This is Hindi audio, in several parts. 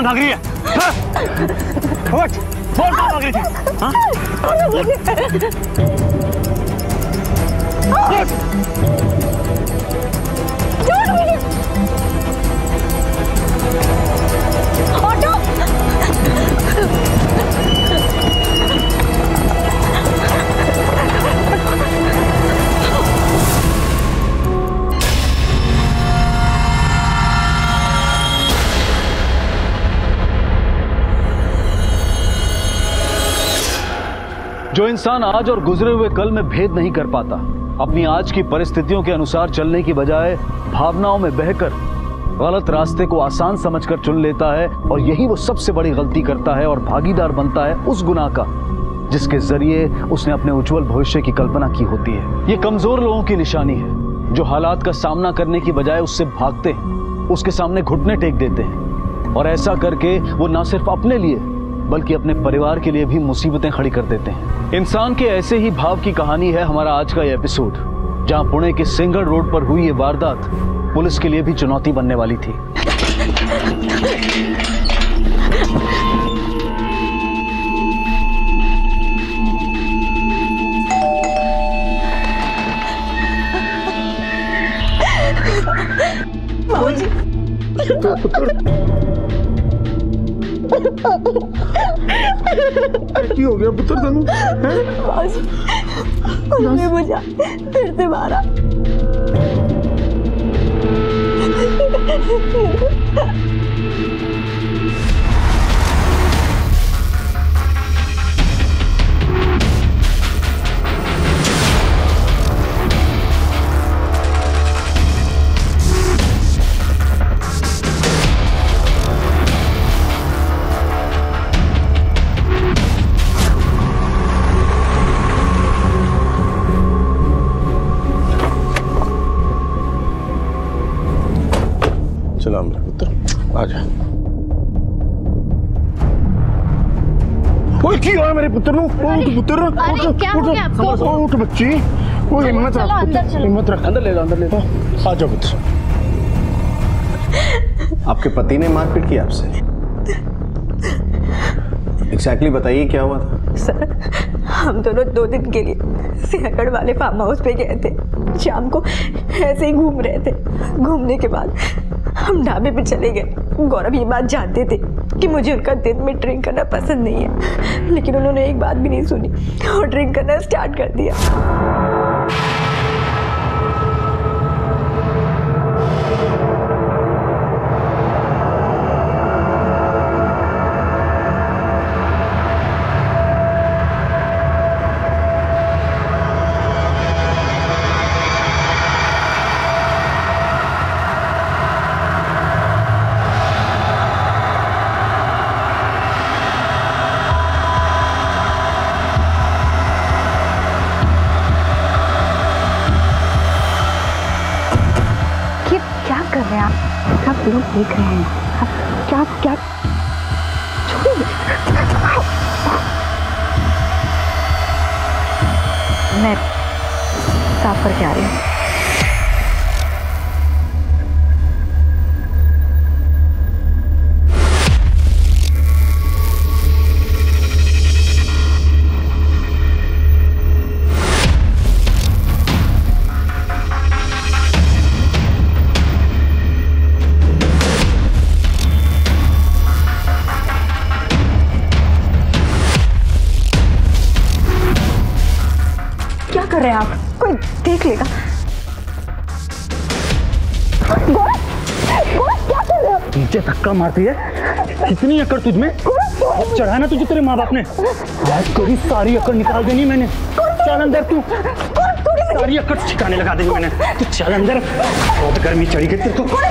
भाग रही है? बोल कहाँ भाग रही थी? हाँ? ऑटो! जो इंसान आज और गुजरे हुए कल में भेद नहीं कर पाता, अपनी आज की परिस्थितियों के अनुसार चलने की बजाय भावनाओं में बहकर गलत रास्ते को आसान समझकर चुन लेता है, और यही वो सबसे बड़ी गलती करता है और भागीदार बनता है उस गुनाह का जिसके जरिए उसने अपने उज्जवल भविष्य की कल्पना की होती है। ये कमजोर लोगों की निशानी है, जो हालात का सामना करने की बजाय उससे भागते हैं, उसके सामने घुटने टेक देते हैं, और ऐसा करके वो ना सिर्फ अपने लिए बल्कि अपने परिवार के लिए भी मुसीबतें खड़ी कर देते हैं। इंसान के ऐसे ही भाव की कहानी है हमारा आज का ये एपिसोड, जहां पुणे के सिंगल रोड पर हुई ये वारदात पुलिस के लिए भी चुनौती बनने वाली थी। क्या हो गया पुत्र तनु? उन्होंने मुझे फिर से मारा। चला मेरा पुत्र, आजा। ओए क्या है मेरे पुत्र नु? उठ पुत्र, उठ बच्ची। वो हिम्मत रख पुत्र, हिम्मत रख। अंदर ले लो, अंदर ले लो। आ जाओ पुत्र। आपके पति ने मारपीट की आपसे? एग्जैक्टली बताइए क्या हुआ था? सर, हम दोनों 2 दिन के लिए सिंहगढ़ वाले फार्म हाउस पे गए थे। शाम को ऐसे ही घूम रहे थे। घूमने के बाद हम ढाबे पे चले गए। गौरव ये बात जानते थे कि मुझे उनका दिन में ड्रिंक करना पसंद नहीं है, लेकिन उन्होंने एक बात भी नहीं सुनी और ड्रिंक करना स्टार्ट कर दिया। लोग देख रहे हैं। क्या क्या मैं साफ करके आ रही हूँ। कर रहे हैं आप? कोई देख लेगा। क्या कर रहे हो? नीचे धक्का मारती है। कितनी अकड़ तुझमें? चढ़ा ना तुझे तेरे माँ बाप ने। आज तेरी सारी अकड़ निकाल देनी मैंने। चल अंदर तू। सारी अकड़ ठिकाने लगा देनी मैंने। तू चल अंदर। बहुत गर्मी चढ़ी गई तेरे को।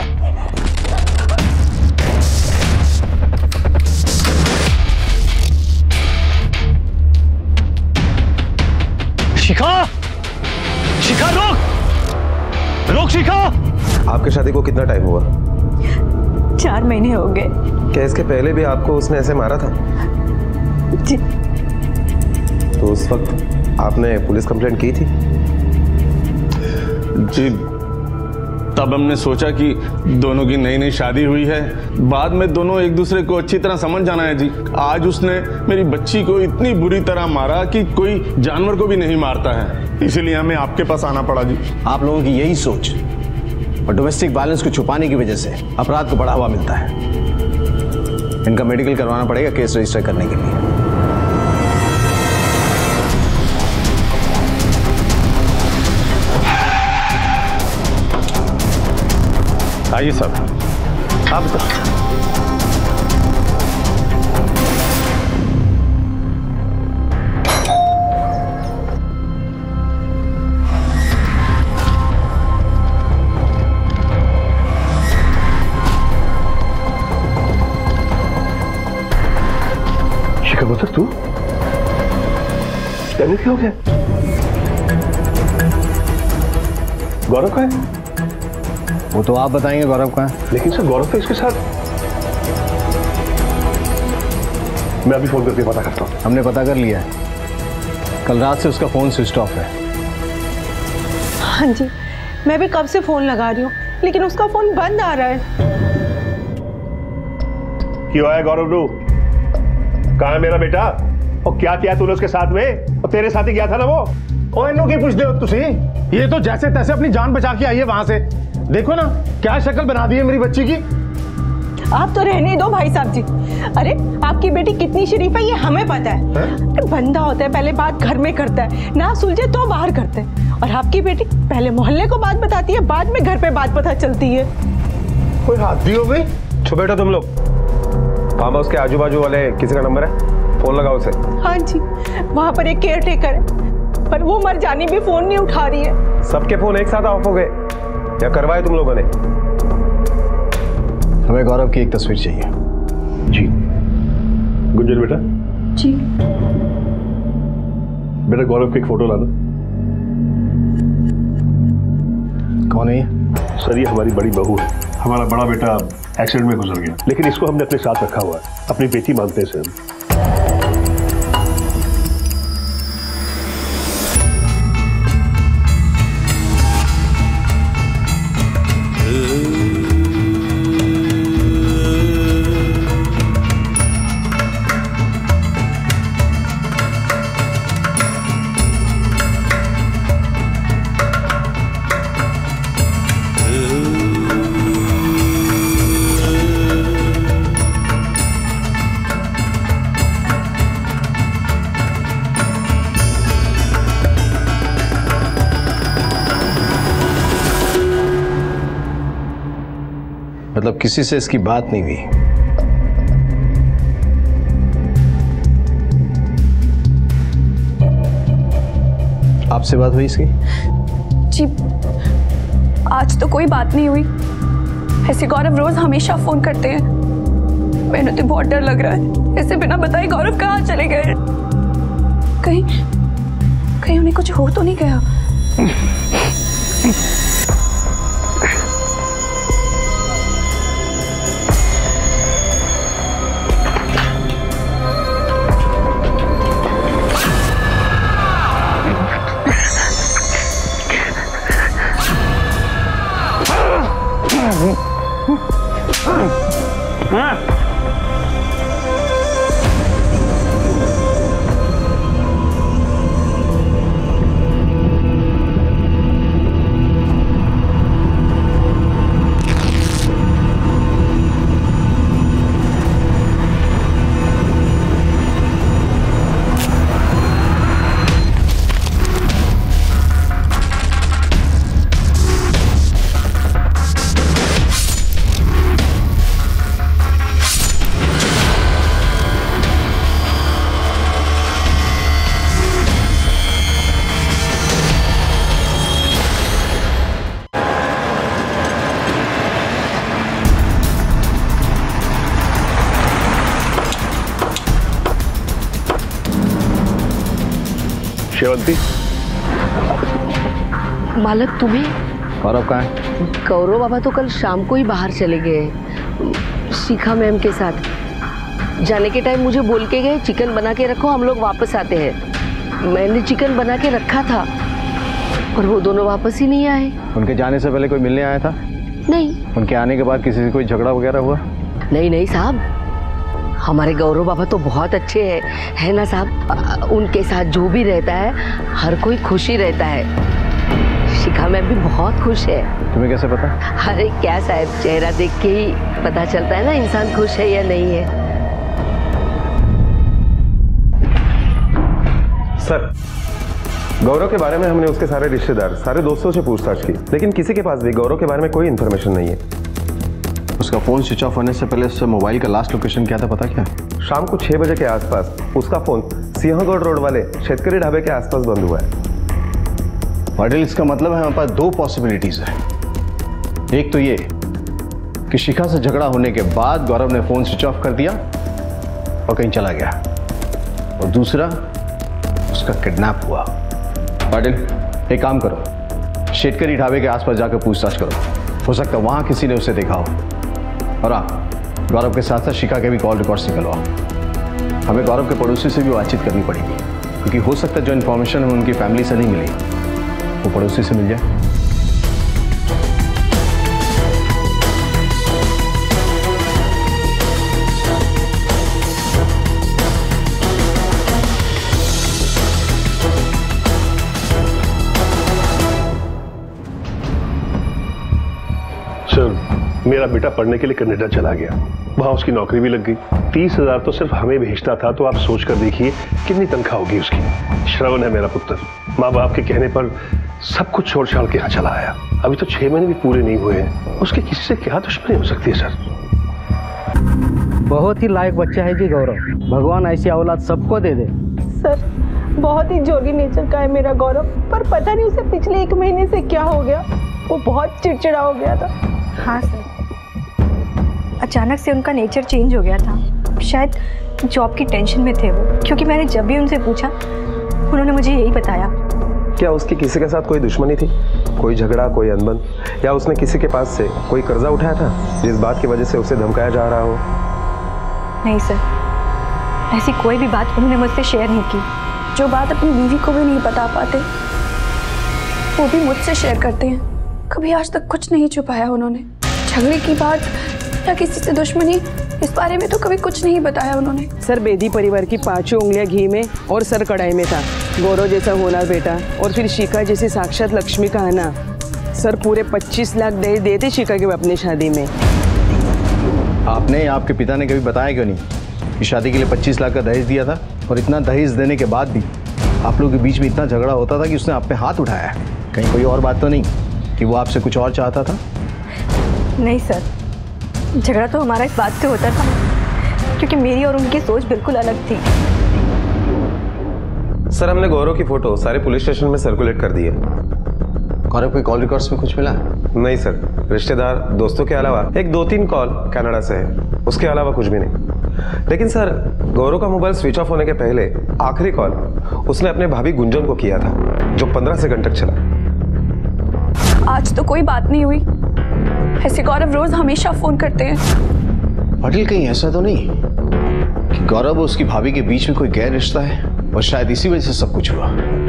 शिखा! शिखा रोक! रोक शिखा! आपकी शादी को कितना टाइम हुआ? 4 महीने हो गए। क्या इसके पहले भी आपको उसने ऐसे मारा था? जी। तो उस वक्त आपने पुलिस कंप्लेंट की थी? जी तब हमने सोचा कि दोनों की नई नई शादी हुई है, बाद में दोनों एक दूसरे को अच्छी तरह समझ जाना है जी। आज उसने मेरी बच्ची को इतनी बुरी तरह मारा कि कोई जानवर को भी नहीं मारता है, इसीलिए हमें आपके पास आना पड़ा जी। आप लोगों की यही सोच और डोमेस्टिक वायलेंस को छुपाने की वजह से अपराध को बढ़ावा मिलता है। इनका मेडिकल करवाना पड़ेगा केस रजिस्टर करने के लिए। आइए सर। आप शिकागो तू क्या हो गया? गौरव का है? वो तो आप बताएंगे गौरव कहाँ है। लेकिन सर गौरव तो इसके साथ, मैं अभी फोन करके पता करता हूँ। हमने पता कर लिया है, कल रात से उसका फोन स्विच ऑफ है। हाँ जी, मैं भी कब से फोन लगा रही हूँ लेकिन उसका फोन बंद आ रहा है। क्यों है गौरव नू? कहाँ है मेरा बेटा? और क्या किया तूने उसके साथ में? और तेरे साथ ही गया था ना वो? ओ इन्हों की पूछते हो तुसी? ये तो जैसे तैसे अपनी जान बचा के आई है वहां से। देखो ना क्या शक्ल बना दी है मेरी बच्ची की। आप तो रहने दो भाई साहब जी। अरे आपकी बेटी कितनी शरीफ है ये हमें पता है। अरे बंदा होता है पहले बात घर में करता है, ना सुलझे तो बाहर करते हैं, और आपकी बेटी पहले मोहल्ले को बात बताती है, बाद में घर पे बात पता चलती है। कोई हाथी हो गई? छो बेटा तुम लोग। फार्म हाउस के आजू बाजू वाले किसी का नंबर है? फोन लगाओ उसे। हाँ जी, वहाँ पर एक केयर टेकर है, पर वो मर जानी भी फोन नहीं उठा रही है। सबके फोन एक साथ ऑफ हो गए या करवाए तुम लोगों ने? हमें गौरव की एक तस्वीर चाहिए। जी गुंजन बेटा। जी बेटा गौरव की एक फोटो लाना। कौन है ये? सर ये हमारी बड़ी बहू है। हमारा बड़ा बेटा एक्सीडेंट में गुजर गया, लेकिन इसको हमने अपने साथ रखा हुआ है, अपनी बेटी मानते हैं सर। मतलब किसी से इसकी बात नहीं हुई? आपसे बात हुई इसकी? जी आज तो कोई बात नहीं हुई। ऐसे गौरव रोज हमेशा फोन करते हैं। मैंने तो बहुत डर लग रहा है, ऐसे बिना बताए गौरव कहाँ चले गए? कहीं कहीं उन्हें कुछ हो तो नहीं गया? शेवंती। मालक तुम्हें? गौरव कहाँ है? गौरव बाबा तो कल शाम को ही बाहर चले गए शिखा मैम के साथ। जाने के टाइम मुझे बोल के गए चिकन बना के रखो, हम लोग वापस आते हैं। मैंने चिकन बना के रखा था। और वो दोनों वापस ही नहीं आए। उनके जाने से पहले कोई मिलने आया था? नहीं। उनके आने के बाद किसी से कोई झगड़ा वगैरह हुआ? नहीं नहीं साहब, हमारे गौरव बाबा तो बहुत अच्छे हैं, है ना साहब। उनके साथ जो भी रहता है हर कोई खुश ही रहता है। शिखा मैम भी बहुत खुश है। तुम्हें कैसे पता? अरे क्या साहब, चेहरा देख के ही पता चलता है ना इंसान खुश है या नहीं है। सर, गौरव के बारे में हमने उसके सारे रिश्तेदार, सारे दोस्तों से पूछताछ की, लेकिन किसी के पास भी गौरव के बारे में कोई इन्फॉर्मेशन नहीं है। उसका फोन स्विच ऑफ होने से पहले उससे मोबाइल का लास्ट लोकेशन क्या था पता क्या? शाम को 6 बजे के आसपास उसका फोन सिंहगढ़ रोड वाले शेतकरी ढाबे के आसपास बंद हुआ है। पाटिल, इसका मतलब है हमारे पास दो पॉसिबिलिटीज है। एक तो ये कि शिखा से झगड़ा होने के बाद गौरव ने फोन स्विच ऑफ कर दिया और कहीं चला गया, और दूसरा उसका किडनैप हुआ। पाटिल, एक काम करो, शेतकरी ढाबे के आसपास जाकर पूछताछ करो, हो सकता है वहां किसी ने उसे देखा हो। और हाँ, गौरव के साथ साथ शिखा के भी कॉल रिकॉर्ड्स निकलवाओ। हमें गौरव के पड़ोसी से भी बातचीत करनी पड़ेगी, क्योंकि हो सकता है जो इन्फॉर्मेशन हमें उनकी फैमिली से नहीं मिली वो पड़ोसी से मिल जाए। सर, मेरा बेटा पढ़ने के लिए कनाडा चला गया, वहां उसकी नौकरी भी लग गई। 30,000 तो सिर्फ हमें भेजता था, तो आप सोच कर देखिए कितनी तनख्वाह होगी उसकी। श्रवण है मेरा पुत्र, माँ बाप के कहने पर सब कुछ छोड़ छाड़ के यहाँ चला आया। अभी तो 6 महीने भी पूरे नहीं हुए हैं, उसके किसी से क्या दुश्मनी हो सकती है सर? बहुत ही लायक बच्चा है जी गौरव, भगवान ऐसी औलाद सबको दे दे। सर, बहुत ही जोगी नेचर का है मेरा गौरव, पर पता नहीं उसे पिछले 1 महीने से क्या हो गया, वो बहुत चिड़चिड़ा हो गया था। हाँ सर, अचानक से उनका नेचर चेंज हो गया था। शायद जॉब की टेंशन में थे वो, क्योंकि मैंने जब भी उनसे पूछा उन्होंने मुझे यही बताया। क्या उसकी किसी के साथ कोई दुश्मनी थी, कोई झगड़ा, कोई अनबन, या उसने किसी के पास से कोई कर्जा उठाया था जिस बात की वजह से उसे धमकाया जा रहा हो? नहीं सर, ऐसी कोई भी बात उन्होंने मुझसे शेयर नहीं की। जो बात अपनी बीवी को भी नहीं बता पाते वो भी मुझसे शेयर करते हैं। कभी आज तक कुछ नहीं छुपाया उन्होंने। झगड़े की बात या किसी से दुश्मनी, इस बारे में तो कभी कुछ नहीं बताया उन्होंने। सर, बेदी परिवार की 5 उंगलियां घी में और सर कढ़ाई में था। गौरव जैसा होना बेटा और फिर शिखा जैसी साक्षात लक्ष्मी का आना। सर, पूरे 25 लाख दहेज देते शिखा के अपनी शादी में। आपने, आपके पिता ने कभी बताया क्यों नहीं कि शादी के लिए 25 लाख का दहेज दिया था? और इतना दहेज देने के बाद भी आप लोगों के बीच में इतना झगड़ा होता था कि उसने आप पे हाथ उठाया। कहीं कोई और बात तो नहीं कि वो आपसे कुछ और चाहता था? नहीं सर, झगड़ा तो हमारा इस बात से होता था क्योंकि मेरी और उनकी सोच बिल्कुल अलग थी। सर, हमने गौरव की फोटो सारे पुलिस स्टेशन में सर्कुलेट कर दी है। गौरव कोई कॉल रिकॉर्ड्स में कुछ मिला? नहीं सर, रिश्तेदार, दोस्तों के अलावा एक 2-3 कॉल कनाडा से है, उसके अलावा कुछ भी नहीं। लेकिन सर, गौरव का मोबाइल स्विच ऑफ होने के पहले आखिरी कॉल उसने अपने भाभी गुंजन को किया था, जो 15 सेकंड तक चला। आज तो कोई बात नहीं हुई, ऐसे गौरव रोज हमेशा फोन करते हैं। पाटिल, कहीं ऐसा तो नहीं कि गौरव और उसकी भाभी के बीच में कोई गैर रिश्ता है और शायद इसी वजह से सब कुछ हुआ?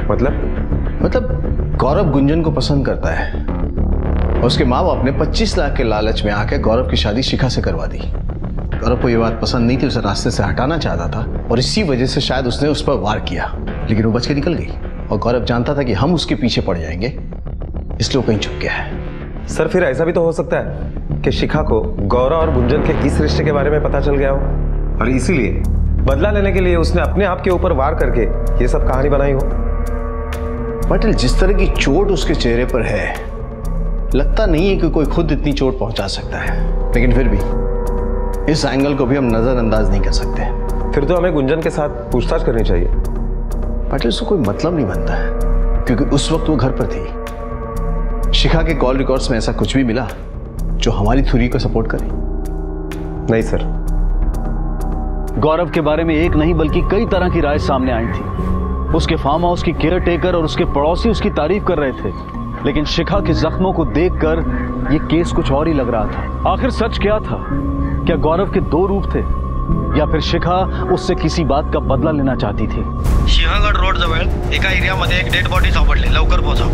मतलब गौरव गुंजन को पसंद करता है और उसके माँ बाप ने 25 लाख के लालच में आकर गौरव की शादी शिखा से करवा दी। गौरव को ये बात पसंद नहीं थी, उसे रास्ते से हटाना चाहता था और इसी वजह से शायद उसने उस पर वार किया, लेकिन वो बच के निकल गई। और गौरव जानता था कि हम उसके पीछे पड़ जाएंगे, इसलिए वो कहीं छुप गया है। सर, फिर ऐसा भी तो हो सकता है कि शिखा को गौरव और गुंजन के इस रिश्ते के बारे में पता चल गया हो और इसीलिए बदला लेने के लिए उसने अपने आप के ऊपर वार करके ये सब कहानी बनाई हो। पाटिल, जिस तरह की चोट उसके चेहरे पर है, लगता नहीं है कि कोई खुद इतनी चोट पहुंचा सकता है, लेकिन फिर भी इस एंगल को भी हम नजरअंदाज नहीं कर सकते। फिर तो हमें गुंजन के साथ पूछताछ करनी चाहिए। पाटिल, उसको कोई मतलब नहीं बनता है, क्योंकि उस वक्त वो घर पर थी। शिखा के कॉल रिकॉर्ड्स में ऐसा कुछ भी मिला जो हमारी थ्योरी को सपोर्ट करे? नहीं सर। गौरव के बारे में एक नहीं बल्कि कई तरह की राय सामने आई थी। उसके फार्म हाउस की केयर टेकर और उसके पड़ोसी उसकी तारीफ कर रहे थे, लेकिन शिखा के जख्मों को देखकर यह केस कुछ और ही लग रहा था। आखिर सच क्या था? क्या गौरव के 2 रूप थे? या फिर शिखा उससे किसी बात का बदला लेना चाहती थी? सिंहगड रोड जवळ एका एरियामध्ये एक डेड बॉडी सापडली, लवकर पोहोचा.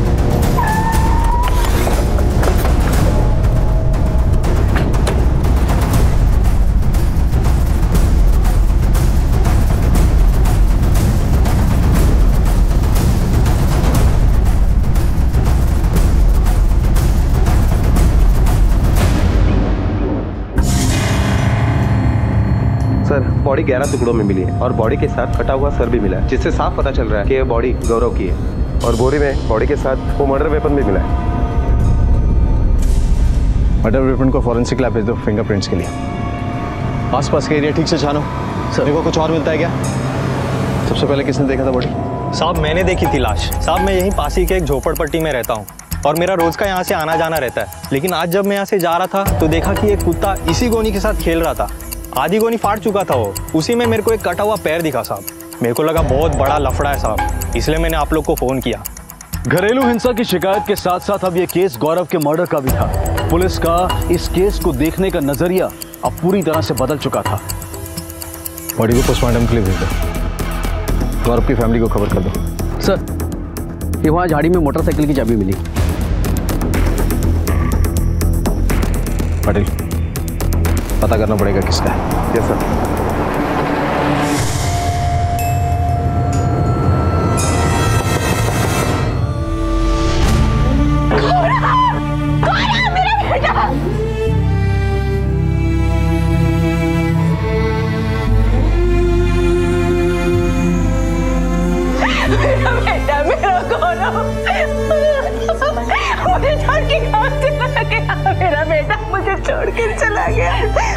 सर, बॉडी 11 टुकड़ों में मिली है और बॉडी के साथ कटा हुआ सर भी मिला है, जिससे साफ पता चल रहा है कि यह बॉडी गौरव की है. और बोरी में बॉडी के साथ वो मर्डर वेपन भी मिला है. मर्डर वेपन को फॉरेंसिक लैब भेज दो फिंगरप्रिंट्स के लिए. आसपास का एरिया ठीक से छानो. सर को कुछ और मिलता है क्या? सबसे पहले किसने देखा था बॉडी? साहब मैंने देखी थी लाश. साहब मैं यहीं पास ही के एक झोपड़पट्टी में रहता हूँ और मेरा रोज का यहाँ से आना जाना रहता है. लेकिन आज जब मैं यहाँ से जा रहा था तो देखा कि एक कुत्ता इसी गोनी के साथ खेल रहा था. आधी गोनी फाड़ चुका था वो. उसी में मेरे को एक कटा हुआ पैर दिखा साहब. मेरे को लगा बहुत बड़ा लफड़ा है साहब, इसलिए मैंने आप लोग को फोन किया. घरेलू हिंसा की शिकायत के साथ साथ अब यह केस गौरव के मर्डर का भी था. पुलिस का इस केस को देखने का नजरिया अब पूरी तरह से बदल चुका था. बॉडी को पोस्टमार्टम के लिए भेज दो. गौरव की फैमिली को खबर कर दो. सर, ये वहाँ झाड़ी में मोटरसाइकिल की चाबी मिली. पाटिल, पता करना पड़ेगा किसका है. Yes sir. मेरा बेटा, मेरा गौरव, मुझे छोड़ के कहाँ चला गया? मेरा बेटा मुझे छोड़ के चला गया.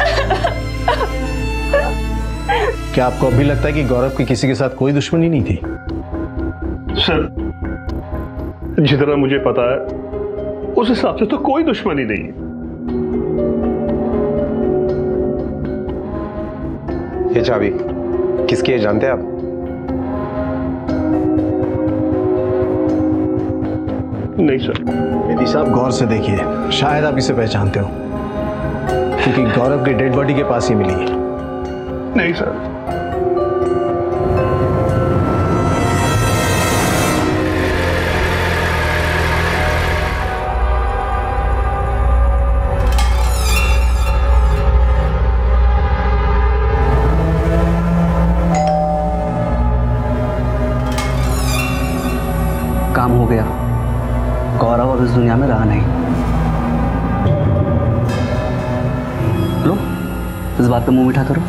क्या आपको अभी लगता है कि गौरव की किसी के साथ कोई दुश्मनी नहीं थी? सर, जितना मुझे पता है उस हिसाब से तो कोई दुश्मनी नहीं है. ये चाबी किसकी है जानते हैं आप? नहीं सर. मेरी साहब गौर से देखिए, शायद आप इसे पहचानते हो क्योंकि गौरव की डेड बॉडी के पास ही मिली है. नहीं सर. काम हो गया. गौरव अब इस दुनिया में रहा नहीं. लो, इस बात पे मुंह मीठा करो.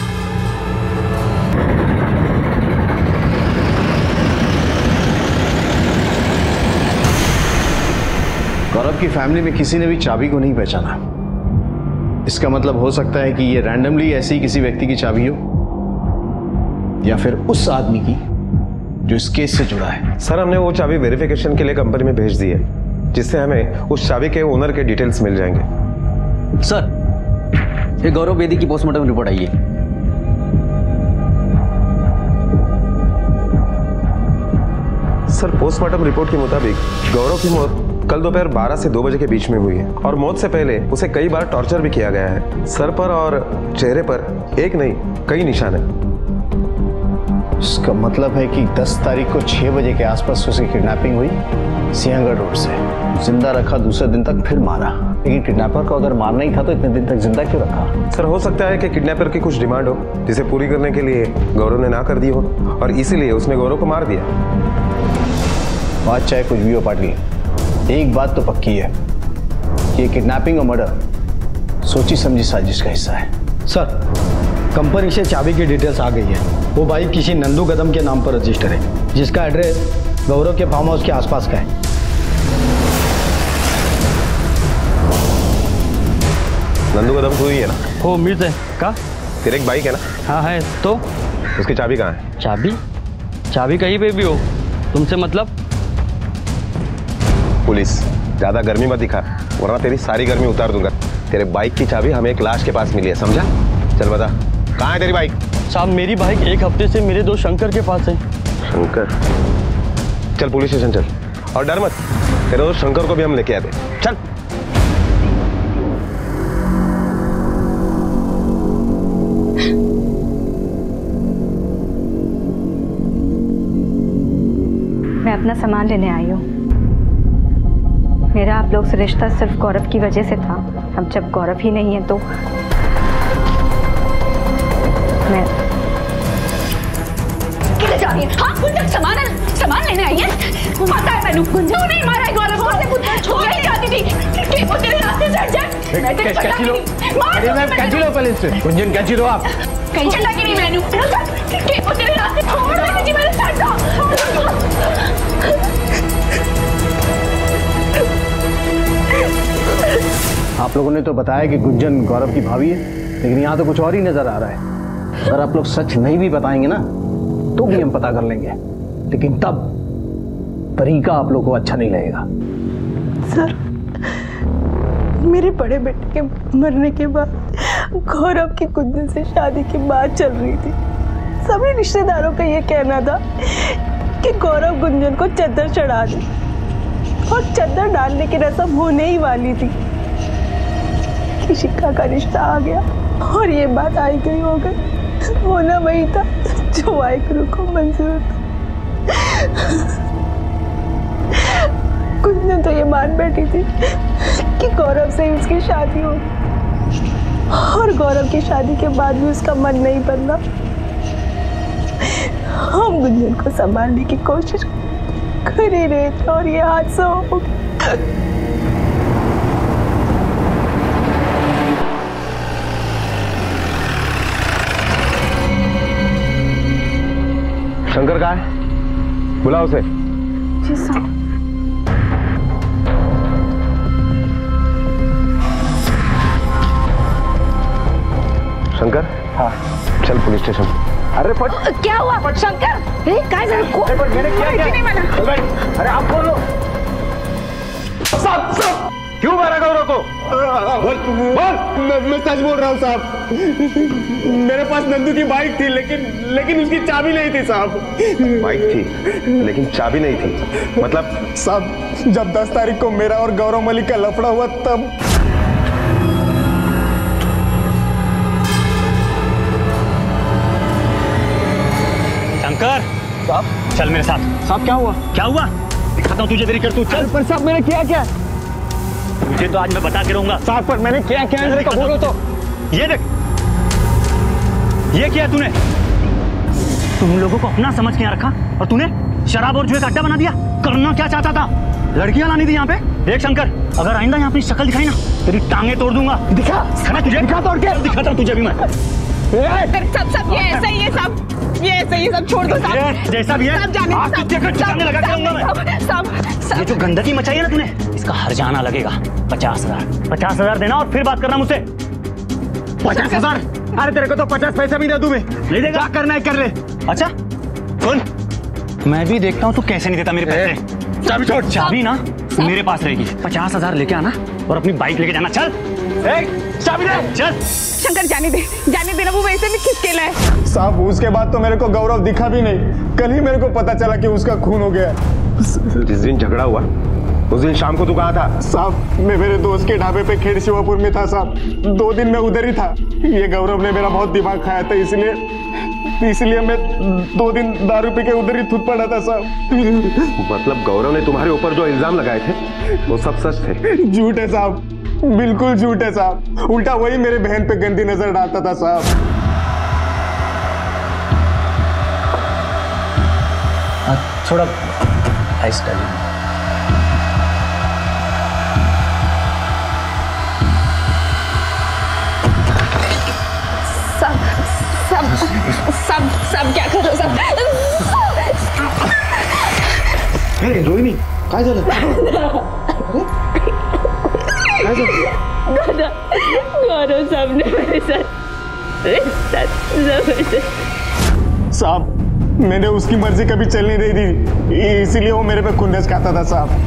गौरव की फैमिली में किसी ने भी चाबी को नहीं पहचाना. इसका मतलब हो सकता है कि ये रैंडमली ऐसी किसी व्यक्ति की चाबी हो या फिर उस आदमी की जो इस केस से जुड़ा है. सर, हमने वो चाबी वेरिफिकेशन के लिए कंपनी में भेज दी है, जिससे हमें उस चाबी के ओनर के डिटेल्स मिल जाएंगे. सर, ये गौरव बेदी की पोस्टमार्टम रिपोर्ट आई है. सर, पोस्टमार्टम रिपोर्ट के मुताबिक गौरव की मौत कल दोपहर 12 से 2 बजे के बीच में हुई है और मौत से पहले उसे कई बार टॉर्चर भी किया गया है. सर पर और चेहरे पर एक नहीं कई निशान है. इसका मतलब है कि 10 तारीख को 6 बजे के आसपास उसकी किडनैपिंग हुई सिंहगढ़ रोड से. जिंदा रखा, दूसरे दिन तक फिर मारा. लेकिन किडनैपर को अगर मारना ही था तो इतने दिन तक जिंदा क्यों रखा? सर, हो सकता है कि किडनैपर की कुछ डिमांड हो जिसे पूरी करने के लिए गौरव ने ना कर दी हो और इसीलिए उसने गौरव को मार दिया. बात चाहे कुछ भी हो पाटिल, एक बात तो पक्की है कि ये किडनैपिंग और मर्डर सोची समझी साजिश का हिस्सा है. सर, कंपनी से चाबी की डिटेल्स आ गई है. वो बाइक किसी नंदू कदम के नाम पर रजिस्टर है, जिसका एड्रेस गौरव के फार्म हाउस के आसपास का है. नंदू कदम तू ही है ना? हो, मिर्च है का? तेरे एक बाइक है ना? हाँ है. तो उसकी चाबी कहाँ है? चाबी कहीं पे भी हो, तुमसे मतलब? पुलिस, ज्यादा गर्मी मत दिखा वरना तेरी सारी गर्मी उतार दूंगा. तेरे बाइक की चाबी हमें एक लाश के पास मिली है, समझा? चल बता, कहाँ है तेरी बाइक? साहब, मेरी बाइक एक हफ्ते से मेरे दोस्त शंकर के पास है. शंकर? चल पुलिस स्टेशन चल और डर मत, तेरे दोस्त शंकर को भी हम लेके आते. चल. अपना सामान लेने आई हूँ। मेरा आप लोग से रिश्ता सिर्फ गौरव की वजह से था। अब जब गौरव ही नहीं है तो मैं किधर जा रही है? हाँ, गुंजन सामान लेने आई है। पता है मैंने गुंजन नहीं मारा है गौरव को। छोड़ नहीं जाती थी कि वो तेरे रास्ते से हट जाए। मैं तेरे कैची लो, कैची लो पहले इससे। गुंजन कैची लो आप। कहीं चला कि नहीं मैंने कि वो तेरे रास्ते छोड़ देती थी। मैंने छੱਡ दो। आप लोगों ने तो बताया कि गुंजन गौरव की भाभी है, लेकिन यहाँ तो कुछ और ही नजर आ रहा है। अगर आप लोग सच नहीं भी बताएंगे ना तो भी हम पता कर लेंगे, लेकिन तब तरीका आप लोगों को अच्छा नहीं लगेगा। सर, मेरे बड़े बेटे के मरने के बाद गौरव की गुंजन से शादी की बात चल रही थी। सभी रिश्तेदारों का ये कहना था कि गौरव गुंजन को चद्दर चढ़ा दे, और चद्दर डालने की रस्म होने ही वाली थी कि शिखा का रिश्ता आ गया और ये बात आई गई हो गई। होना वही था जो वाहिगुरु को मंजूर था। गुंजन तो ये मान बैठी थी कि गौरव से ही उसकी शादी हो, और गौरव की शादी के बाद भी उसका मन नहीं बदला। हम गुंजन को संभालने की कोशिश कर ही रहे थे और ये हादसा हो गया। शंकर कहाँ है? बुलाओ उसे। जी साहब। शंकर, हाँ चल पुलिस स्टेशन। अरे क्या हुआ शंकर? काय झालं? मैंने क्या नहीं माना। अरे आप बोलो। साहब क्यों मारा गौरव को? मैं सच बोल रहा हूँ साहब। मेरे पास नंदू की बाइक थी, लेकिन उसकी चाबी नहीं थी साहब। बाइक थी लेकिन चाबी नहीं थी, मतलब? साहब जब 10 तारीख को मेरा और गौरव मलिक का लफड़ा हुआ तब शंकर साहब, चल मेरे साथ। साहब क्या हुआ? क्या हुआ दिखाता हूँ तुझे, तेरी करतूत। चल। पर साहब मैंने किया क्या? तुझे तो आज मैं बता के रहूंगा। साहब पर मैंने क्या क्या है? बोलो तो। ये देख, ये किया तूने। तुम लोगों को अपना समझ के यहाँ रखा और तूने शराब और जुए का अड्डा बना दिया। करना क्या चाहता था? लड़कियां लानी थी यहाँ पे। देख शंकर, अगर आइंदा यहाँ अपनी शक्ल दिखाई ना, तेरी टांगे तोड़ दूंगा। दिखा तुझे, दिखा तोड़ के दिखाता हूँ तुझे भी मैं। सब ये ऐसा ही है, सब छोड़ दो साहब। जैसा भी है ये जो गंदगी मचाई है ना तूने, इसका हर्जाना लगेगा। 50,000 देना और फिर बात करना मुझसे। 50,000? अरे तेरे को तो 50 पैसे भी दे दूं मैं। नहीं देगा? क्या करना है कर ले। अच्छा सुन, मैं भी देखता हूँ तू कैसे नहीं देता मेरे पैसे। चाबी छोड़। चाबी ना मेरे पास रहेगी। 50,000 लेके आना और अपनी बाइक लेके जाना। चल चाबी दे। चल शंकर, जाने देना। वो वैसे भी खिसकेला है साहब। उसके बाद तो मेरे को गौरव दिखा भी नहीं। कल ही मेरे को पता चला कि उसका खून हो गया। जिस दिन झगड़ा हुआ उस दिन शाम को तू कहाँ था? साहब मैं मेरे दोस्त के ढाबे पे खेड़ शिवापुर में था साहब। 2 दिन में उधर ही था। ये गौरव ने मेरा बहुत दिमाग खाया था, इसलिए मैं 2 दिन दारू पी के उधर ही थूक पड़ा था साहब। मतलब गौरव ने तुम्हारे ऊपर जो इल्जाम लगाए थे वो सब सच थे? झूठ है साहब, बिल्कुल झूठ है साहब। उल्टा वही मेरे बहन पे गंदी नजर डालता था साहब। थोड़ा आइस डालिए। सब क्या कर रहे हो? रोहिणी काय झालं? गौरव साहब ने मेरे साहब मैंने उसकी मर्जी कभी चलने नहीं दी, इसीलिए वो मेरे पे खुन्नस खाता था साहब।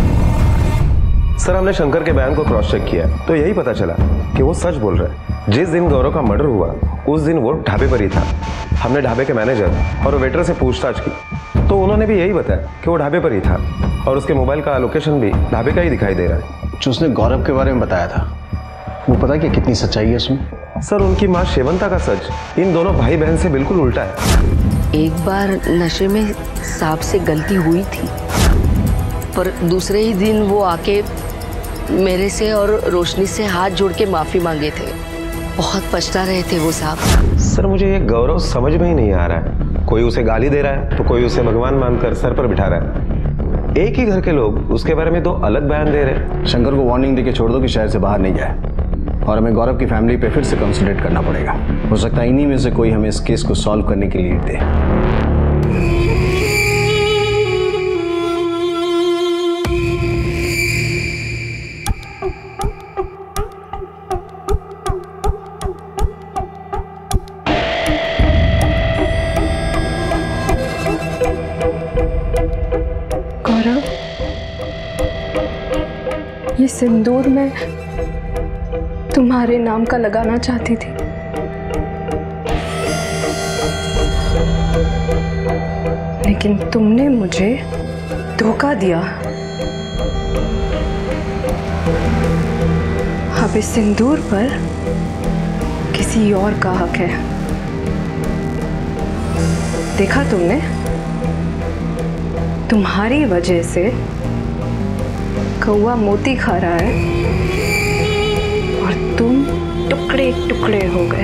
सर हमने शंकर के बयान को क्रॉस चेक किया तो यही पता चला कि वो सच बोल रहा है। जिस दिन गौरव का मर्डर हुआ उस दिन वो ढाबे पर ही था। हमने ढाबे के मैनेजर और वेटर से पूछताछ की तो उन्होंने भी यही बताया कि वो ढाबे पर ही था और उसके मोबाइल का लोकेशन भी ढाबे का ही दिखाई दे रहा है। जो उसने गौरव के बारे में बताया था वो पता है कि कितनी सच्चाई है उसमें? सर उनकी माँ शेवंता का सच इन दोनों भाई बहन से बिल्कुल उल्टा है। एक बार नशे में साहब से गलती हुई थी, पर दूसरे ही दिन वो आके मेरे से और रोशनी से हाथ जोड़ के माफी मांगे थे। बहुत पछता रहे थे वो साहब। सर मुझे ये गौरव समझ में ही नहीं आ रहा है। कोई उसे गाली दे रहा है तो कोई उसे भगवान मानकर सर पर बिठा रहा है। एक ही घर के लोग उसके बारे में दो अलग बयान दे रहे हैं। शंकर को वार्निंग देके छोड़ दो कि शहर से बाहर नहीं जाए, और हमें गौरव की फैमिली पे फिर से कंसंट्रेट करना पड़ेगा। हो सकता है इन्हीं में से कोई हमें इस केस को सॉल्व करने की लीड दे। ये सिंदूर मैं तुम्हारे नाम का लगाना चाहती थी, लेकिन तुमने मुझे धोखा दिया। अब इस सिंदूर पर किसी और का हक है। देखा तुमने, तुम्हारी वजह से कौवा मोती खा रहा है और तुम टुकड़े टुकड़े हो गए।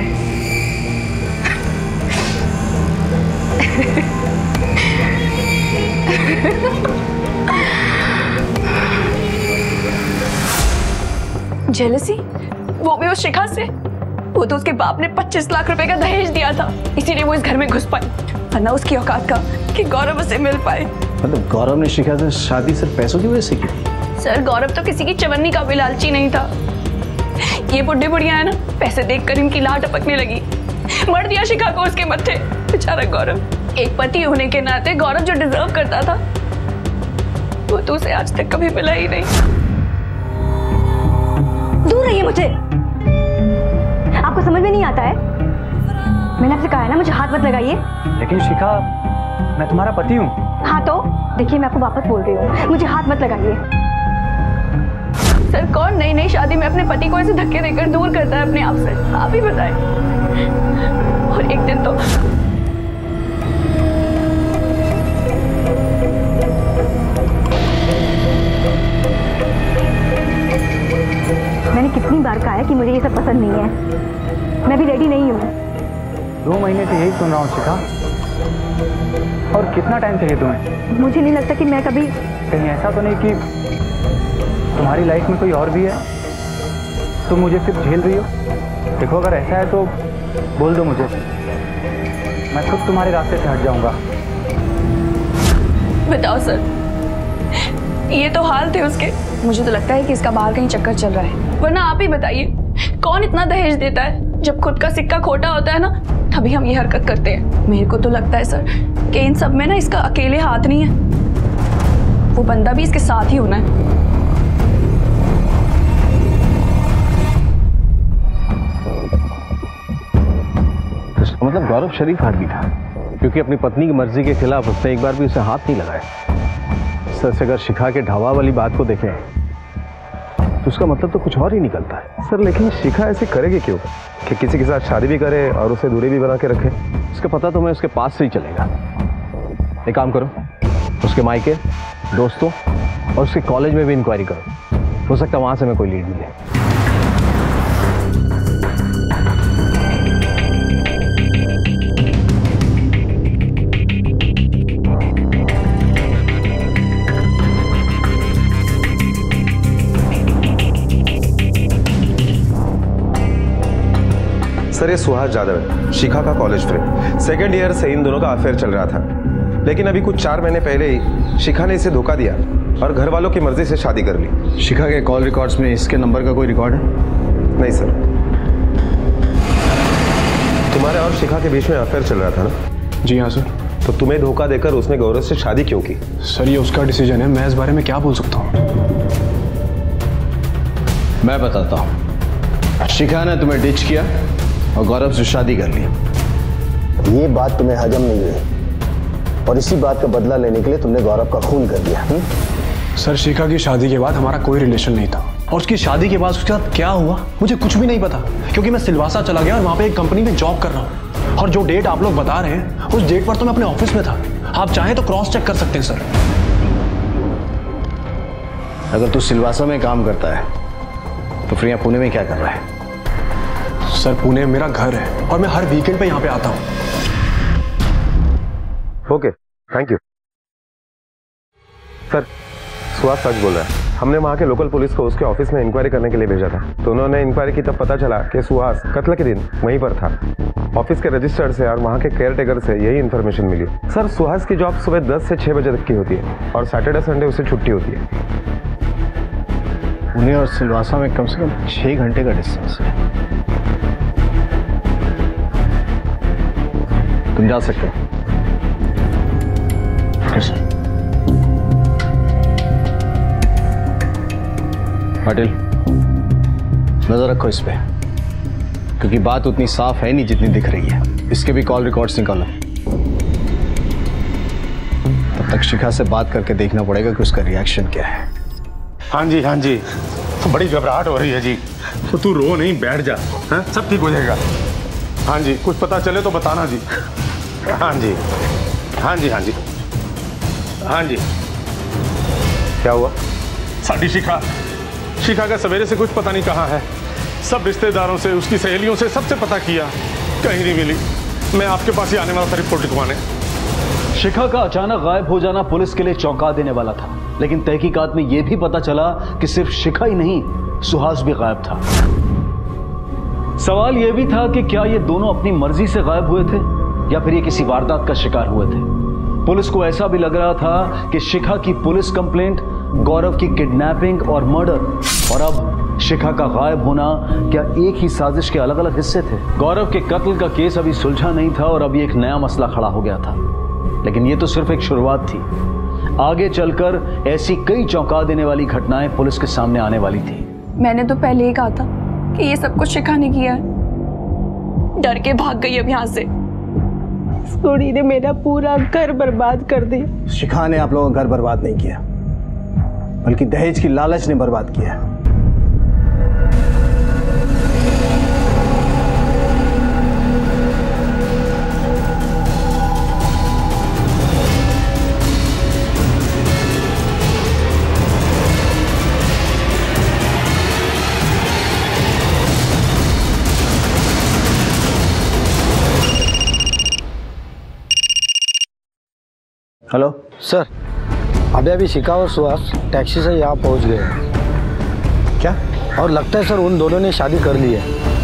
जेलसी? वो भी उस शिखा से? वो तो उसके बाप ने 25 लाख रुपए का दहेज दिया था, इसीलिए वो इस घर में घुस पाई, वरना उसकी औकात का कि गौरव उसे मिल पाए। मतलब गौरव ने शिखा से शादी सिर्फ पैसों की वजह से की? सर गौरव तो किसी की चवन्नी का भी लालची नहीं था। ये बुढ़ी बुढ़िया है ना, पैसे देखकर इनकी लाट टपकने लगी, मर दिया शिखा को उसके मत्थे। बेचारा गौरव, एक पति होने के नाते गौरव जो डिजर्व करता था वो तो उसे आज तक कभी मिला ही नहीं। दूर रहिए मुझे, आपको समझ में नहीं आता है? मैंने आपसे कहा है ना मुझे हाथ मत लगाइए। लेकिन शिखा, मैं तुम्हारा पति हूँ। हाँ तो देखिए, मैं आपको वापस बोल रही हूँ, मुझे हाथ मत लगाइए। सर कौन नई नई शादी में अपने पति को ऐसे धक्के देकर दूर करता है अपने आप से? आप ही बताएं। और एक दिन तो मैंने कितनी बार कहा है कि मुझे ये सब पसंद नहीं है, मैं भी रेडी नहीं हूँ। 2 महीने से यही सुन रहा हूँ शिखा। और कितना टाइम चाहिए तुम्हें? मुझे नहीं लगता कि मैं कभी। कहीं ऐसा तो नहीं कि तुम्हारी लाइफ में कोई और भी है, तुम मुझे सिर्फ झेल रही हो? देखो अगर ऐसा है तो बोल दो मुझे, मैं खुद तुम्हारे रास्ते से हट जाऊंगा। बताओ सर, ये तो हाल थे उसके। मुझे तो लगता है कि इसका बाहर कहीं चक्कर चल रहा है, वरना आप ही बताइए कौन इतना दहेज देता है? जब खुद का सिक्का खोटा होता है ना, तभी हम ये हरकत करते हैं। मेरे को तो लगता है सर कि इन सब में ना इसका अकेले हाथ नहीं है, वो बंदा भी इसके साथ ही होना है। मतलब गौरव शरीफ आदमी था, क्योंकि अपनी पत्नी की मर्जी के खिलाफ उसने एक बार भी उसे हाथ नहीं लगाया। सर से अगर शिखा के ढाबा वाली बात को देखें तो उसका मतलब तो कुछ और ही निकलता है। सर लेकिन शिखा ऐसे करेगी क्यों कि किसी के साथ शादी भी करे और उसे दूरी भी बना के रखे? उसका पता तो मैं उसके पास से ही चलेगा। एक काम करो, उसके मायके, दोस्तों और उसके कॉलेज में भी इंक्वायरी करो, हो सकता है वहां से मैं कोई लीड मिले। सर ये सुहास यादव है, शिखा का कॉलेज फ्रेंड। 2nd ईयर से इन दोनों का अफेयर चल रहा था, लेकिन अभी कुछ 4 महीने पहले ही शिखा ने इसे धोखा दिया और घर वालों की मर्जी से शादी कर ली। शिखा के कॉल रिकॉर्ड्स में इसके नंबर का कोई रिकॉर्ड है? नहीं सर। तुम्हारे और शिखा के बीच में अफेयर चल रहा था ना? जी हाँ सर। तो तुम्हें धोखा देकर उसने गौरव से शादी क्यों की? सर ये उसका डिसीजन है, मैं इस बारे में क्या बोल सकता हूँ? मैं बताता हूँ। शिखा ने तुम्हें डिच किया और गौरव से शादी कर ली। ये बात तुम्हें हजम नहीं हुई और इसी बात का बदला लेने के लिए तुमने गौरव का खून कर दिया। सर शिखा की शादी के बाद हमारा कोई रिलेशन नहीं था, और उसकी शादी के बाद उसके साथ क्या हुआ मुझे कुछ भी नहीं पता, क्योंकि मैं सिलवासा चला गया और वहां पे एक कंपनी में जॉब कर रहा हूँ। और जो डेट आप लोग बता रहे हैं उस डेट पर तो मैं अपने ऑफिस में था। आप चाहें तो क्रॉस चेक कर सकते हैं सर। अगर तू सिलवासा में काम करता है तो फिर यहाँ पुणे में क्या कर रहा है? सर पुणे मेरा घर है और मैं हर वीकेंड पे यहाँ पे आता हूँ। Okay, thank you. Sir Suhas सच बोल रहा है। हमने वहाँ के लोकल पुलिस को उसके ऑफिस में इंक्वायरी करने के लिए भेजा था, तो उन्होंने इंक्वायरी की तब पता चला कि सुहास कत्ल के दिन वहीं पर था। ऑफिस के रजिस्टर से और वहाँ के केयर टेकर से यही इन्फॉर्मेशन मिली। सर सुहास की जॉब सुबह 10 से 6 बजे तक की होती है और सैटरडे संडे उसे छुट्टी होती है। पुणे और सिलवासा में कम से कम 6 घंटे का डिस्टेंस है। तुम जा सकते हो। पाटिल, नजर रखो इस पे, क्योंकि बात उतनी साफ है नहीं जितनी दिख रही है। इसके भी कॉल रिकॉर्ड्स निकालो। तब तक शिखा से बात करके देखना पड़ेगा कि उसका रिएक्शन क्या है। हाँ जी हाँ जी, बड़ी घबराहट हो रही है जी। तो तू रो नहीं, बैठ जा, हाँ सब ठीक हो जाएगा। हाँ जी, कुछ पता चले तो बताना जी। हाँ जी हाँ जी हाँ जी हाँ जी। क्या हुआ? साडी शिखा का सवेरे से कुछ पता नहीं कहाँ है। सब रिश्तेदारों से, उसकी सहेलियों से, सबसे पता किया, कहीं नहीं मिली। मैं आपके पास ही आने वाला था रिपोर्ट लिखवाने। शिखा का अचानक गायब हो जाना पुलिस के लिए चौंका देने वाला था, लेकिन तहकीकात में यह भी पता चला कि सिर्फ शिखा ही नहीं, सुहास भी गायब था। सवाल यह भी था कि क्या ये दोनों अपनी मर्जी से गायब हुए थे या फिर ये किसी वारदात का शिकार हुए थे। पुलिस को ऐसा भी लग रहा था कि शिखा की पुलिस कंप्लेंट, गौरव की किडनैपिंग और मर्डर और अब शिखा का गायब होना क्या एक ही साजिश के अलग अलग हिस्से थे। गौरव के कत्ल का केस अभी सुलझा नहीं था और अभी एक नया मसला खड़ा हो गया था, लेकिन ये तो सिर्फ एक शुरुआत थी। आगे चलकर ऐसी कई चौंका देने वाली घटनाएं पुलिस के सामने आने वाली थी। मैंने तो पहले ही कहा था कि ये सब कुछ शिखा ने किया है। डर के भाग गई अब यहाँ से। सोनी ने मेरा पूरा घर बर्बाद कर दिया। शिखा ने आप लोगों का घर बर्बाद नहीं किया, बल्कि दहेज की लालच ने बर्बाद किया। हेलो सर, अभी शिखा और सुहास टैक्सी से यहाँ पहुँच गए हैं। क्या? और लगता है सर उन दोनों ने शादी कर ली है।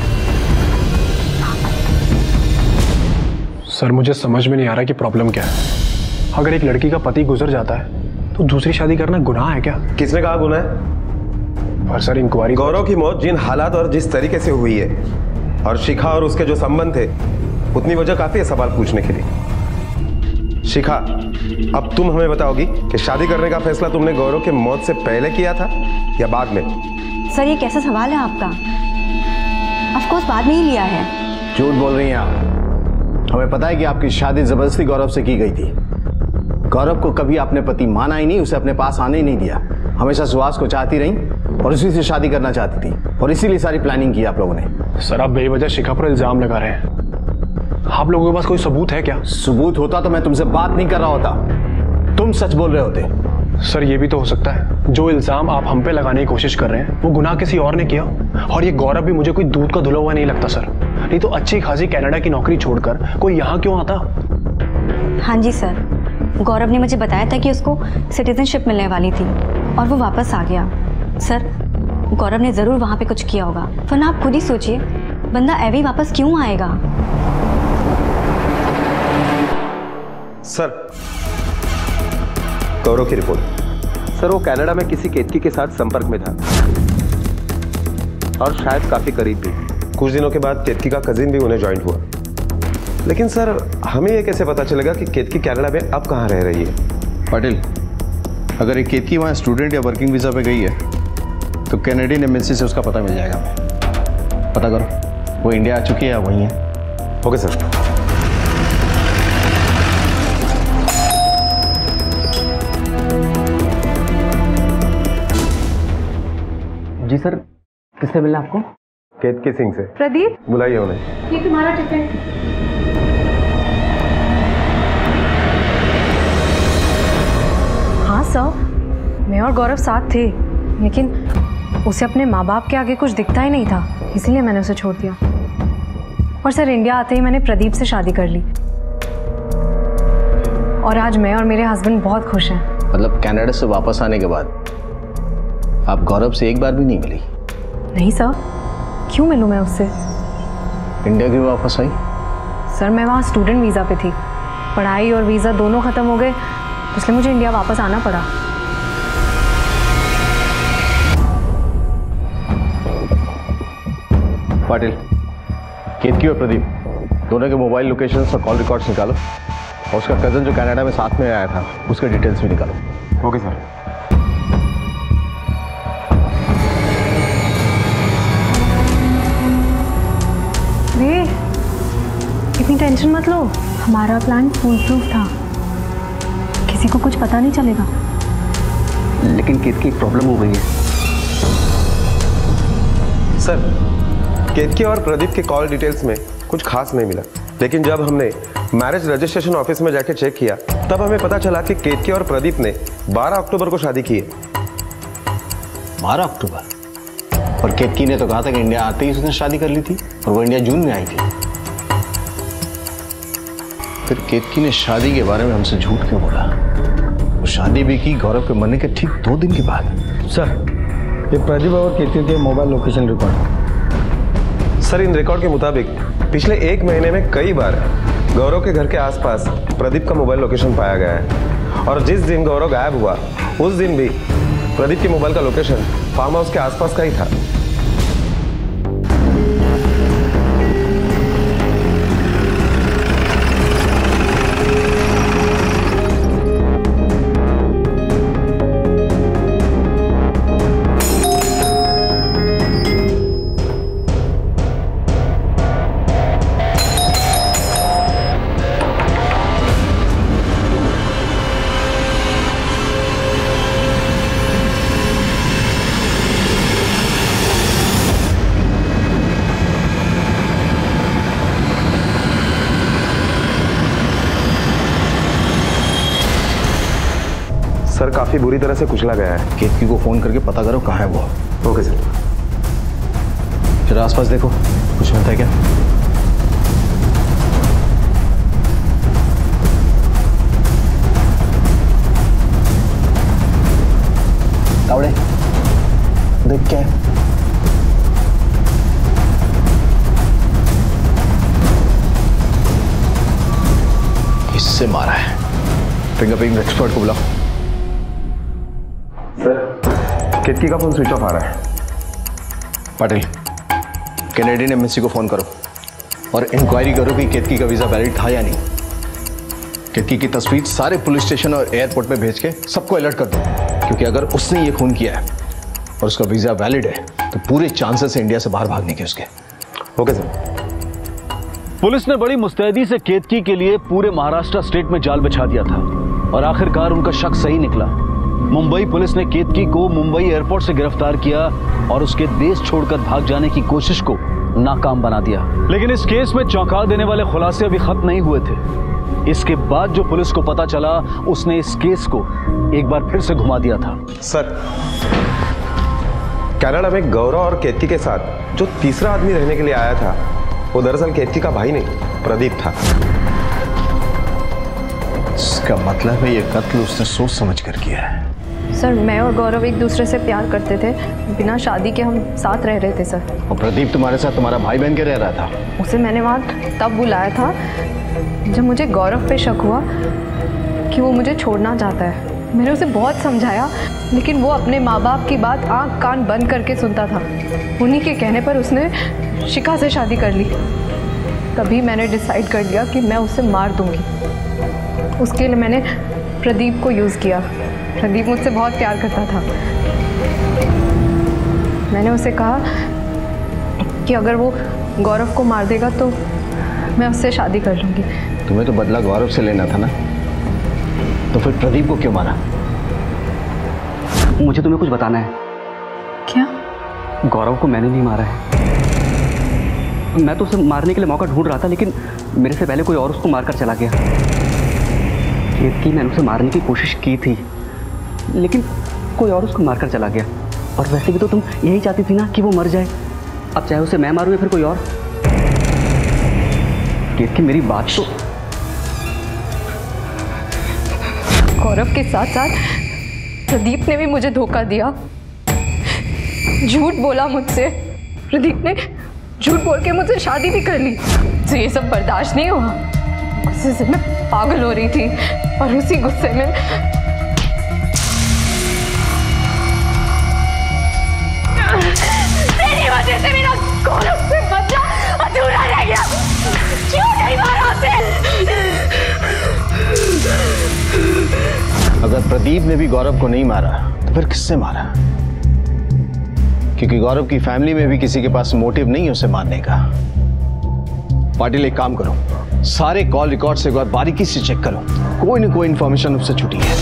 सर मुझे समझ में नहीं आ रहा कि प्रॉब्लम क्या है। अगर एक लड़की का पति गुजर जाता है तो दूसरी शादी करना गुनाह है क्या? किसने कहा गुनाह है? और सर इंक्वायरी, गौरव की मौत जिन हालात और जिस तरीके से हुई है और शिखा और उसके जो संबंध थे, उतनी वजह काफी है सवाल पूछने के लिए। शिखा, अब तुम हमें बताओगी कि शादी करने का फैसला तुमने गौरव के मौत से पहले किया था या बाद में? सर ये कैसा सवाल है आपका? ऑफ कोर्स बाद में ही लिया है। झूठ बोल रही हैं आप। हमें पता है कि आपकी शादी जबरदस्ती गौरव से की गई थी। गौरव को कभी आपने पति माना ही नहीं, उसे अपने पास आने ही नहीं दिया। हमेशा सुहास को चाहती रही और उसी से शादी करना चाहती थी और इसीलिए सारी प्लानिंग की आप लोगों ने। सर आप बेवजह शिखा पर इल्जाम लगा रहे हैं। आप लोगों के पास कोई सबूत है क्या? सबूत होता तो मैं तुमसे बात नहीं कर रहा होता, तुम सच बोल रहे होते। सर ये भी तो हो सकता है जो इल्जाम आप हम पे लगाने की कोशिश कर रहे हैं वो गुनाह किसी और ने किया। और ये गौरव भी मुझे कोई दूध का धुला हुआ नहीं लगता सर। नहीं तो अच्छी खासी कनाडा की नौकरी छोड़कर कोई यहाँ क्यों आता? हाँ जी सर, गौरव ने मुझे बताया था कि उसको सिटीजनशिप मिलने वाली थी और वो वापस आ गया। सर गौरव ने जरूर वहाँ पे कुछ किया होगा, वरना आप खुद ही सोचिए बंदा एवी वापस क्यों आएगा। सर गौरव की रिपोर्ट। सर वो कनाडा में किसी केतकी के साथ संपर्क में था और शायद काफी करीब भी। कुछ दिनों के बाद केतकी का कजिन भी उन्हें ज्वाइन हुआ। लेकिन सर हमें यह कैसे पता चलेगा कि केतकी कनाडा में अब कहाँ रह रही है? पाटिल, अगर एक केतकी वहाँ स्टूडेंट या वर्किंग वीजा पे गई है तो कैनेडियन एम्बेसी से उसका पता मिल जाएगा। पता करो वो इंडिया आ चुकी है या वहीं है। Okay sir. जी सर, किससे मिलना आपको? केतकी सिंह से। प्रदीप, बुलाइए उन्हें। ये तुम्हारा टिफिन। हाँ सर, मैं और गौरव साथ थे, लेकिन उसे अपने माँ बाप के आगे कुछ दिखता ही नहीं था, इसलिए मैंने उसे छोड़ दिया। और सर, इंडिया आते ही मैंने प्रदीप से शादी कर ली और आज मैं और मेरे हस्बैंड बहुत खुश हैं। मतलब कनाडा से वापस आने के बाद आप गौरव से एक बार भी नहीं मिली? नहीं सर, क्यों मिलूँ मैं उससे? इंडिया क्यों वापस आई? सर, मैं वहाँ स्टूडेंट वीज़ा पे थी, पढ़ाई और वीज़ा दोनों ख़त्म हो गए, इसलिए मुझे इंडिया वापस आना पड़ा। पाटिल, केतकी और प्रदीप दोनों के मोबाइल लोकेशन और कॉल रिकॉर्ड्स निकालो और उसका कजन जो कनाडा में साथ में आया था उसके डिटेल्स भी निकालो। Okay sir. रे, इतनी टेंशन मत लो, हमारा प्लान फूल प्रूफ था, किसी को कुछ पता नहीं चलेगा। लेकिन केतकी एक प्रॉब्लम हो गई है सर। केतकी और प्रदीप के कॉल डिटेल्स में कुछ खास नहीं मिला, लेकिन जब हमने मैरिज रजिस्ट्रेशन ऑफिस में जाके चेक किया तब हमें पता चला कि केतकी और प्रदीप ने 12 अक्टूबर को शादी की है। 12 अक्टूबर? और केतकी ने तो कहा था कि इंडिया आते ही उसने शादी कर ली थी और वो इंडिया जून में आई थी। फिर केतकी ने शादी के बारे में हमसे झूठ क्यों बोला? वो शादी भी की गौरव के मरने के ठीक 2 दिन के बाद। सर, ये प्रदीप और केतकी के मोबाइल लोकेशन रिकॉर्ड। सर, इन रिकॉर्ड के मुताबिक पिछले 1 महीने में कई बार गौरव के घर के आसपास प्रदीप का मोबाइल लोकेशन पाया गया है और जिस दिन गौरव गायब हुआ उस दिन भी प्रदीप के मोबाइल का लोकेशन फार्म हाउस के आसपास का ही था। सर, काफी बुरी तरह से कुचला गया है। केतकी को फोन करके पता करो कहाँ है वो। Okay sir. जरा आसपास देखो, कुछ मिलता है क्या? तावड़े, देख क्या है? किससे मारा है? फिंगरप्रिंट एक्सपर्ट को बुलाओ। सर, केतकी का फोन स्विच ऑफ आ रहा है। पाटिल, कैनेडियन एम्बेसी को फोन करो और इंक्वायरी करो कि केतकी का वीजा वैलिड था या नहीं। केतकी की तस्वीर सारे पुलिस स्टेशन और एयरपोर्ट पे भेज के सबको अलर्ट कर दो, क्योंकि अगर उसने ये खून किया है और उसका वीजा वैलिड है तो पूरे चांसेस है इंडिया से बाहर भागने के उसके। Okay sir. पुलिस ने बड़ी मुस्तैदी से केतकी के लिए पूरे महाराष्ट्र स्टेट में जाल बिछा दिया था और आखिरकार उनका शक सही निकला। मुंबई पुलिस ने केतकी को मुंबई एयरपोर्ट से गिरफ्तार किया और उसके देश छोड़कर भाग जाने की कोशिश को नाकाम बना दिया। लेकिन इस केस में चौंका देने वाले खुलासे अभी खत्म नहीं हुए थे। इसके बाद जो पुलिस को पता चला उसने इस केस को एक बार फिर से घुमा दिया था। सर, कनाडा में गौरव और केतकी के साथ जो तीसरा आदमी रहने के लिए आया था वो दरअसल केतकी का भाई नहीं, प्रदीप था। इसका मतलब है ये कत्ल उसने सोच समझ कर किया है। सर, मैं और गौरव एक दूसरे से प्यार करते थे, बिना शादी के हम साथ रह रहे थे सर। और प्रदीप तुम्हारे साथ तुम्हारा भाई बहन के रह रहा था? उसे मैंने वहाँ तब बुलाया था जब मुझे गौरव पे शक हुआ कि वो मुझे छोड़ना चाहता है। मैंने उसे बहुत समझाया, लेकिन वो अपने माँ बाप की बात आँख कान बंद करके सुनता था। उन्हीं के कहने पर उसने शिखा से शादी कर ली। तभी मैंने डिसाइड कर लिया कि मैं उसे मार दूंगी। उसके लिए मैंने प्रदीप को यूज़ किया। प्रदीप मुझसे बहुत प्यार करता था। मैंने उसे कहा कि अगर वो गौरव को मार देगा तो मैं उससे शादी कर लूँगी। तुम्हें तो बदला गौरव से लेना था ना, तो फिर प्रदीप को क्यों मारा? मुझे तुम्हें कुछ बताना है। क्या? गौरव को मैंने नहीं मारा है। मैं तो उसे मारने के लिए मौका ढूंढ रहा था, लेकिन मेरे से पहले कोई और उसको मारकर चला गया। केतकी, मैंने उसे मारने की कोशिश की थी, लेकिन कोई और उसको मारकर चला गया। और वैसे भी तो तुम यही चाहती थी ना कि वो मर जाए। अब चाहे उसे मैं मारूं या फिर कोई और। केतकी, मेरी बात तो। गौरव के साथ साथ प्रदीप ने भी मुझे धोखा दिया, झूठ बोला मुझसे। प्रदीप ने झूठ बोल के मुझसे शादी भी कर ली। तो ये सब बर्दाश्त नहीं हुआ। गुस्से से मैं पागल हो रही थी और उसी गुस्से में मेरी वजह से मेरा गौरव से बदला अधूरा रह गया। क्यों नहीं मारा उसे? अगर प्रदीप ने भी गौरव को नहीं मारा तो फिर किससे मारा? क्योंकि गौरव की फैमिली में भी किसी के पास मोटिव नहीं है उसे मारने का। पाटिल, एक काम करो, सारे कॉल रिकॉर्ड से एक बार बारीकी से चेक करो, कोई ना कोई इंफॉर्मेशन उससे छुटी है।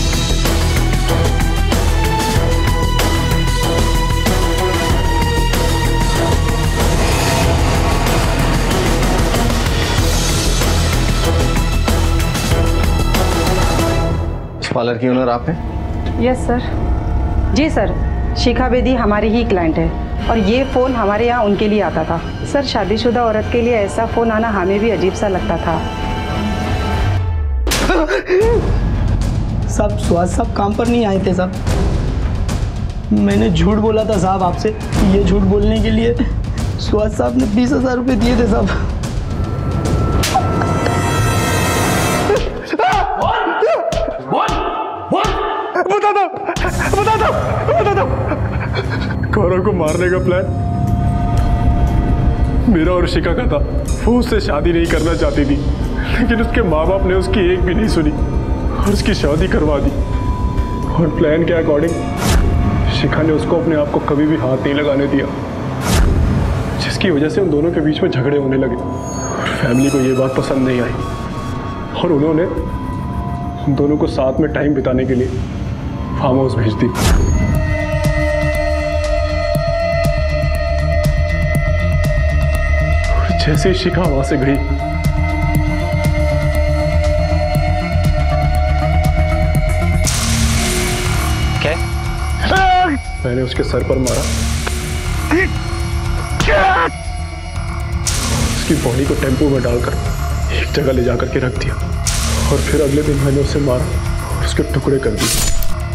इस पार्लर की ओनर आप हैं? Yes sir. जी सर, शिखा बेदी हमारी ही क्लाइंट है और ये फ़ोन हमारे यहाँ उनके लिए आता था। सर, शादीशुदा औरत के लिए ऐसा फ़ोन आना हमें भी अजीब सा लगता था। साहब, सुहास साहब काम पर नहीं आए थे साहब। मैंने झूठ बोला था साहब आपसे। ये झूठ बोलने के लिए सुहास साहब ने 20,000 रुपये दिए थे साहब। बता दो। गौरव को मारने का प्लान मेरा और शिखा का था। वो उससे शादी नहीं करना चाहती थी, लेकिन उसके माँ बाप ने उसकी एक भी नहीं सुनी और उसकी शादी करवा दी। और प्लान के अकॉर्डिंग शिखा ने उसको अपने आप को कभी भी हाथ नहीं लगाने दिया, जिसकी वजह से उन दोनों के बीच में झगड़े होने लगे। और फैमिली को ये बात पसंद नहीं आई और उन्होंने उन दोनों को साथ में टाइम बिताने के लिए फार्म हाउस भेज दी। जैसे ही शिखा वहां से गई, क्या? मैंने उसके सर पर मारा, उसकी बॉडी को टेम्पो में डालकर एक जगह ले जाकर के रख दिया और फिर अगले दिन मैंने उसे मारा और उसके टुकड़े कर दिए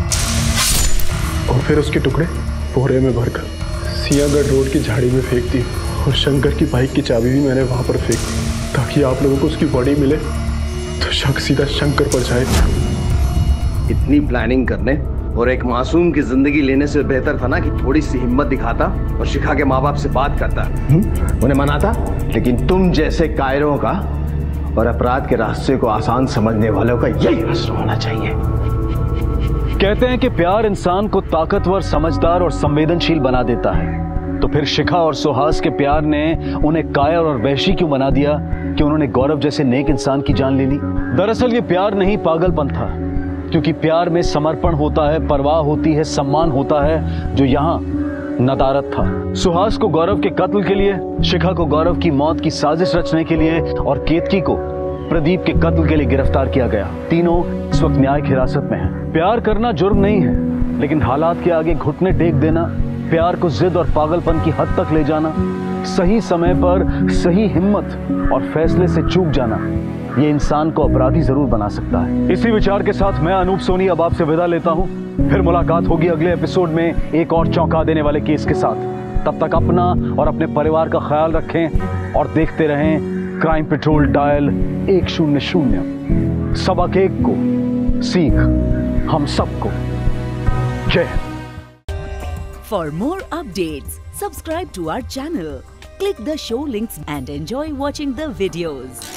और फिर उसके टुकड़े बोरे में भरकर सियागढ़ रोड की झाड़ी में फेंक दी और शंकर की बाइक की चाबी भी मैंने वहां पर फेंक दी ताकि आप लोगों को उसकी बॉडी मिले तो शक सीधा शंकर पर जाए। इतनी प्लानिंग करने और एक मासूम की जिंदगी लेने से बेहतर था ना कि थोड़ी सी हिम्मत दिखाता और शिखा के माँ बाप से बात करता, उन्हें मनाता। लेकिन तुम जैसे कायरों का और अपराध के रास्ते को आसान समझने वालों का यही असर होना चाहिए। कहते हैं कि प्यार इंसान को ताकतवर, समझदार और संवेदनशील बना देता है। तो फिर शिखा और सुहास के प्यार ने उन्हें कायर और वहशी क्यों बना दिया कि उन्होंने गौरव जैसे नेक इंसान की जान ले ली? दरअसल ये प्यार नहीं, पागलपन था। क्योंकि प्यार में समर्पण होता है, परवाह होती है, सम्मान होता है, जो यहाँ नदारत था। सुहास को गौरव के कत्ल के लिए, शिखा को गौरव की मौत की साजिश रचने के लिए और केतकी को प्रदीप के कत्ल के लिए गिरफ्तार किया गया। तीनों इस वक्त न्यायिक हिरासत में हैं। प्यार करना जुर्म नहीं है, लेकिन हालात के आगे घुटने टेक देना, प्यार को जिद और पागलपन की हद तक ले जाना, सही समय पर सही हिम्मत और फैसले से चूक जाना, ये इंसान को अपराधी जरूर बना सकता है। इसी विचार के साथ मैं अनूप सोनी अब आपसे विदा लेता हूँ। फिर मुलाकात होगी अगले एपिसोड में एक और चौंका देने वाले केस के साथ। तब तक अपना और अपने परिवार का ख्याल रखें और देखते रहें क्राइम पेट्रोल डायल 100। सबक एक को सीख हम सबको। जय। For more updates, subscribe to our channel, click the show links and enjoy watching the videos.